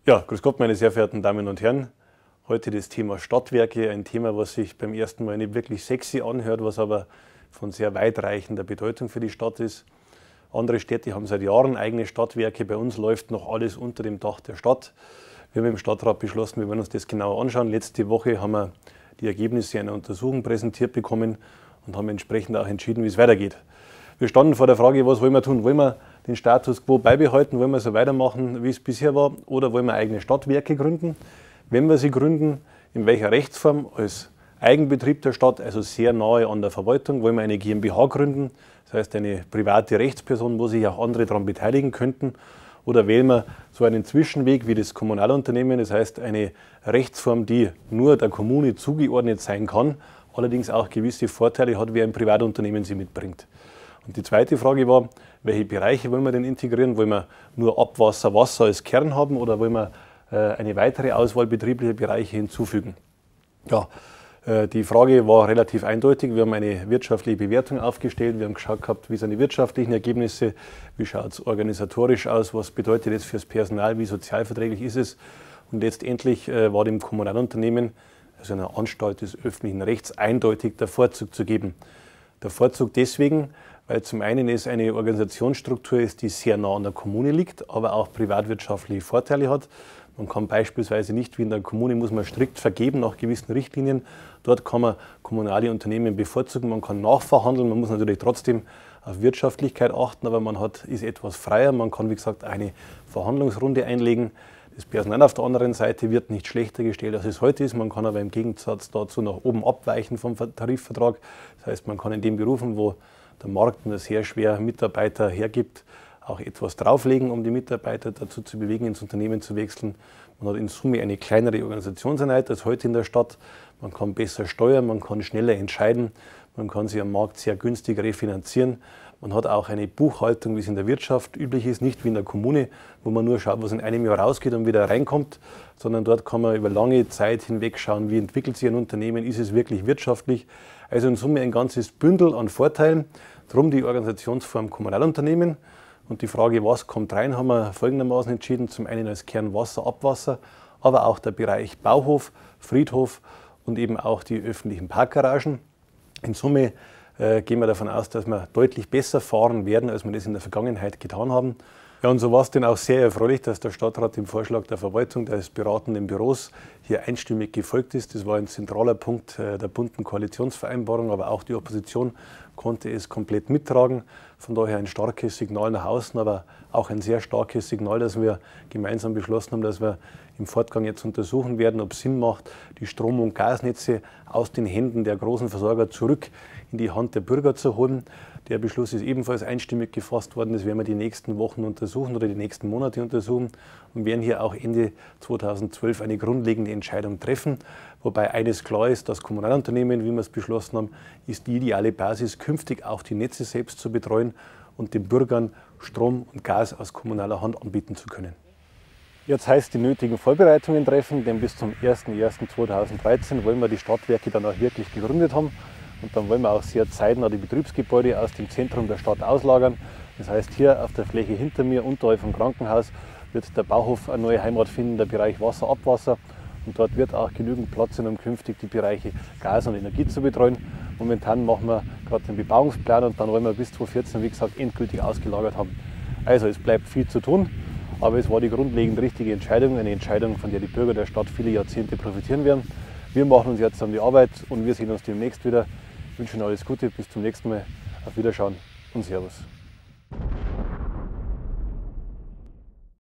Ja, grüß Gott, meine sehr verehrten Damen und Herren. Heute das Thema Stadtwerke, ein Thema, was sich beim ersten Mal nicht wirklich sexy anhört, was aber von sehr weitreichender Bedeutung für die Stadt ist. Andere Städte haben seit Jahren eigene Stadtwerke, bei uns läuft noch alles unter dem Dach der Stadt. Wir haben im Stadtrat beschlossen, wir wollen uns das genauer anschauen. Letzte Woche haben wir die Ergebnisse einer Untersuchung präsentiert bekommen und haben entsprechend auch entschieden, wie es weitergeht. Wir standen vor der Frage, was wollen wir tun? Wollen wir den Status quo beibehalten? Wollen wir so weitermachen, wie es bisher war? Oder wollen wir eigene Stadtwerke gründen? Wenn wir sie gründen, in welcher Rechtsform? Als Eigenbetrieb der Stadt, also sehr nahe an der Verwaltung. Wollen wir eine GmbH gründen? Das heißt eine private Rechtsperson, wo sich auch andere daran beteiligen könnten. Oder wählen wir so einen Zwischenweg wie das Kommunalunternehmen, das heißt eine Rechtsform, die nur der Kommune zugeordnet sein kann, allerdings auch gewisse Vorteile hat, wie ein Privatunternehmen sie mitbringt. Und die zweite Frage war, welche Bereiche wollen wir denn integrieren? Wollen wir nur Abwasser, Wasser als Kern haben oder wollen wir eine weitere Auswahl betrieblicher Bereiche hinzufügen? Ja, die Frage war relativ eindeutig. Wir haben eine wirtschaftliche Bewertung aufgestellt. Wir haben geschaut gehabt, wie sind die wirtschaftlichen Ergebnisse, wie schaut es organisatorisch aus, was bedeutet das fürs Personal, wie sozialverträglich ist es. Und letztendlich war dem Kommunalunternehmen, also einer Anstalt des öffentlichen Rechts, eindeutig der Vorzug zu geben. Der Vorzug deswegen, weil zum einen es eine Organisationsstruktur ist, die sehr nah an der Kommune liegt, aber auch privatwirtschaftliche Vorteile hat. Man kann beispielsweise nicht, wie in der Kommune, muss man strikt vergeben nach gewissen Richtlinien. Dort kann man kommunale Unternehmen bevorzugen, man kann nachverhandeln, man muss natürlich trotzdem auf Wirtschaftlichkeit achten, aber man ist etwas freier, man kann wie gesagt eine Verhandlungsrunde einlegen. Das Personal auf der anderen Seite wird nicht schlechter gestellt, als es heute ist. Man kann aber im Gegensatz dazu nach oben abweichen vom Tarifvertrag. Das heißt, man kann in den Berufen, wo der Markt nur sehr schwer Mitarbeiter hergibt, auch etwas drauflegen, um die Mitarbeiter dazu zu bewegen, ins Unternehmen zu wechseln. Man hat in Summe eine kleinere Organisationseinheit als heute in der Stadt. Man kann besser steuern, man kann schneller entscheiden, man kann sich am Markt sehr günstig refinanzieren. Man hat auch eine Buchhaltung, wie es in der Wirtschaft üblich ist, nicht wie in der Kommune, wo man nur schaut, was in einem Jahr rausgeht und wieder reinkommt, sondern dort kann man über lange Zeit hinweg schauen, wie entwickelt sich ein Unternehmen, ist es wirklich wirtschaftlich. Also in Summe ein ganzes Bündel an Vorteilen. Darum die Organisationsform Kommunalunternehmen. Und die Frage, was kommt rein, haben wir folgendermaßen entschieden. Zum einen als Kern Wasser, Abwasser, aber auch der Bereich Bauhof, Friedhof und eben auch die öffentlichen Parkgaragen. In Summe gehen wir davon aus, dass wir deutlich besser fahren werden, als wir das in der Vergangenheit getan haben. Ja, und so war es denn auch sehr erfreulich, dass der Stadtrat dem Vorschlag der Verwaltung des beratenden Büros hier einstimmig gefolgt ist. Das war ein zentraler Punkt der bunten Koalitionsvereinbarung, aber auch die Opposition konnte es komplett mittragen. Von daher ein starkes Signal nach außen, aber auch ein sehr starkes Signal, dass wir gemeinsam beschlossen haben, dass wir im Fortgang jetzt untersuchen werden, ob es Sinn macht, die Strom- und Gasnetze aus den Händen der großen Versorger zurück in die Hand der Bürger zu holen. Der Beschluss ist ebenfalls einstimmig gefasst worden. Das werden wir die nächsten Wochen untersuchen oder die nächsten Monate untersuchen und werden hier auch Ende 2012 eine grundlegende Entscheidung treffen. Wobei eines klar ist, das Kommunalunternehmen, wie wir es beschlossen haben, ist die ideale Basis, künftig auch die Netze selbst zu betreuen und den Bürgern Strom und Gas aus kommunaler Hand anbieten zu können. Jetzt heißt die nötigen Vorbereitungen treffen, denn bis zum 01.01.2013 wollen wir die Stadtwerke dann auch wirklich gegründet haben. Und dann wollen wir auch sehr zeitnah die Betriebsgebäude aus dem Zentrum der Stadt auslagern. Das heißt, hier auf der Fläche hinter mir, unterhalb vom Krankenhaus, wird der Bauhof eine neue Heimat finden, der Bereich Wasser, Abwasser. Und dort wird auch genügend Platz sein, um künftig die Bereiche Gas und Energie zu betreuen. Momentan machen wir gerade den Bebauungsplan und dann wollen wir bis 2014, wie gesagt, endgültig ausgelagert haben. Also es bleibt viel zu tun, aber es war die grundlegend richtige Entscheidung, eine Entscheidung, von der die Bürger der Stadt viele Jahrzehnte profitieren werden. Wir machen uns jetzt an die Arbeit und wir sehen uns demnächst wieder. Ich wünsche Ihnen alles Gute, bis zum nächsten Mal, auf Wiederschauen und Servus.